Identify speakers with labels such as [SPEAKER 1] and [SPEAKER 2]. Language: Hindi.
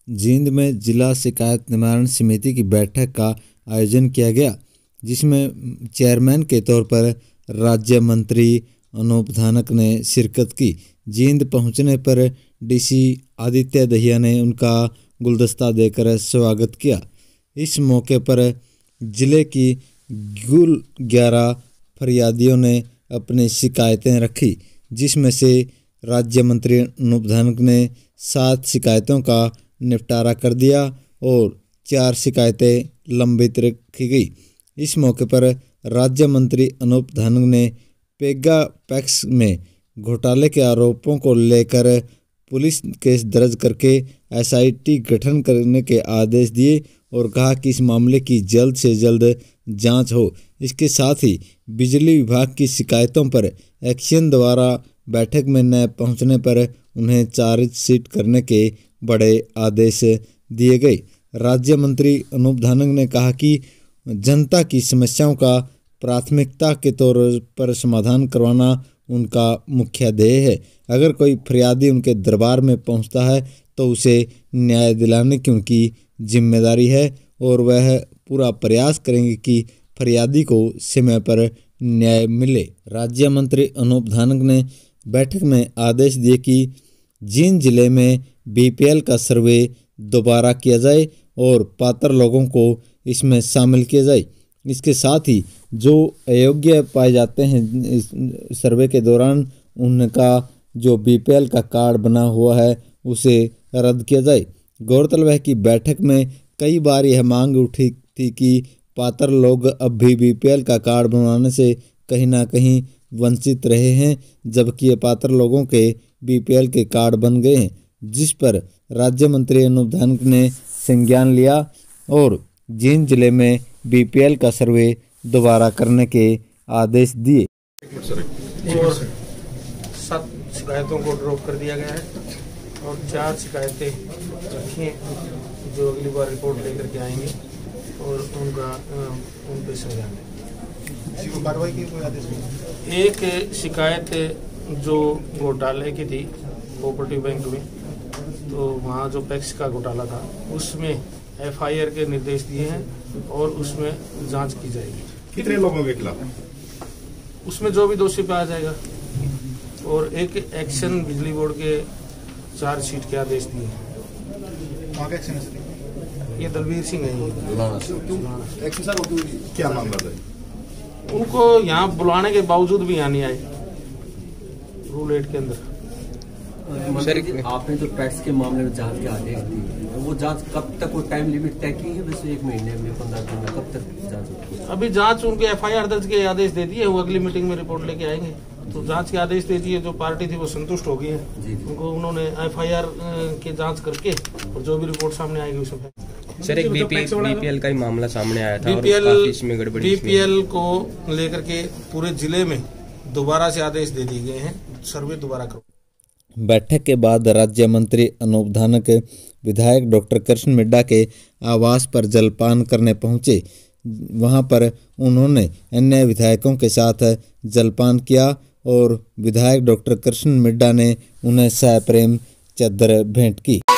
[SPEAKER 1] जींद में जिला शिकायत निवारण समिति की बैठक का आयोजन किया गया, जिसमें चेयरमैन के तौर पर राज्य मंत्री अनूप धानक ने शिरकत की। जींद पहुंचने पर डीसी आदित्य दहिया ने उनका गुलदस्ता देकर स्वागत किया। इस मौके पर जिले की 11 फरियादियों ने अपनी शिकायतें रखी, जिसमें से राज्य मंत्री अनूप धानक ने 7 शिकायतों का निपटारा कर दिया और 4 शिकायतें लंबित रखी गई। इस मौके पर राज्य मंत्री अनूप धानक ने पेगा पैक्स में घोटाले के आरोपों को लेकर पुलिस केस दर्ज करके एसआईटी गठन करने के आदेश दिए और कहा कि इस मामले की जल्द से जल्द जांच हो। इसके साथ ही बिजली विभाग की शिकायतों पर एक्शन द्वारा बैठक में न पहुंचने पर उन्हें चार्जशीट करने के बड़े आदेश दिए गए। राज्य मंत्री अनूप धानक ने कहा कि जनता की समस्याओं का प्राथमिकता के तौर पर समाधान करवाना उनका मुख्य ध्येय है। अगर कोई फरियादी उनके दरबार में पहुंचता है तो उसे न्याय दिलाने की उनकी जिम्मेदारी है और वह पूरा प्रयास करेंगे कि फरियादी को समय पर न्याय मिले। राज्य मंत्री अनूप धानक ने बैठक में आदेश दिए कि जींद जिले में बीपीएल का सर्वे दोबारा किया जाए और पात्र लोगों को इसमें शामिल किया जाए। इसके साथ ही जो अयोग्य पाए जाते हैं इस सर्वे के दौरान, उनका जो बीपीएल का कार्ड बना हुआ है उसे रद्द किया जाए। गौरतलब है कि बैठक में कई बार यह मांग उठी थी कि पात्र लोग अब भी बीपीएल का कार्ड बनवाने से कहीं ना कहीं वंचित रहे हैं, जबकि ये पात्र लोगों के बीपीएल के कार्ड बन गए हैं, जिस पर राज्य मंत्री अनूप धानक ने संज्ञान लिया और जींद जिले में बीपीएल का सर्वे दोबारा करने के आदेश दिए।
[SPEAKER 2] 7 शिकायतों को ड्रॉप कर दिया गया है और 4 शिकायतें रखी हैं जो अगली बार रिपोर्ट लेकर के आएंगे और उन पे संज्ञान लेंगे। कार्रवाई की कोई आदेश नहीं। एक शिकायत जो घोटाले की थी कोऑपरेटिव बैंक में, तो वहाँ जो पैक्स का घोटाला था उसमें एफआईआर के निर्देश दिए हैं और उसमें जांच की जाएगी।
[SPEAKER 3] कितने लोगों के खिलाफ?
[SPEAKER 2] उसमें जो भी दोषी पाया जाएगा। और एक एक्शन बिजली बोर्ड के चार्जशीट के आदेश दिए हैं। ये दलवीर सिंह है।
[SPEAKER 3] क्या मामला था?
[SPEAKER 2] उनको यहाँ बुलाने के बावजूद भी यहाँ नहीं आए रूल 8 के अंदर।
[SPEAKER 4] सर, आपने जो पैक्स के मामले में जांच के आदेश दिए, वो जांच कब तक, वो टाइम लिमिट तय की है? वैसे 1 महीने में, 15 दिन में, कब तक जांच होगी?
[SPEAKER 2] अभी जांच उनके एफआईआर दर्ज के आदेश दे दिए, वो अगली मीटिंग में रिपोर्ट लेके आएंगे। तो जांच के आदेश दे दिए, जो पार्टी थी वो संतुष्ट हो गई है। उनको उन्होंने एफआईआर के जांच करके और जो भी रिपोर्ट सामने आएगी उसमें।
[SPEAKER 5] सर, एक बीपीएल का ही मामला सामने आया था।
[SPEAKER 2] बीपीएल को लेकर के पूरे जिले में दोबारा से आदेश दे दिए गए हैं, सर्वे दोबारा करो।
[SPEAKER 1] बैठक के बाद राज्य मंत्री अनूप धानक विधायक डॉक्टर कृष्ण मिड्डा के आवास पर जलपान करने पहुंचे। वहां पर उन्होंने अन्य विधायकों के साथ जलपान किया और विधायक डॉक्टर कृष्ण मिड्डा ने उन्हें सप्रेम चादर भेंट की।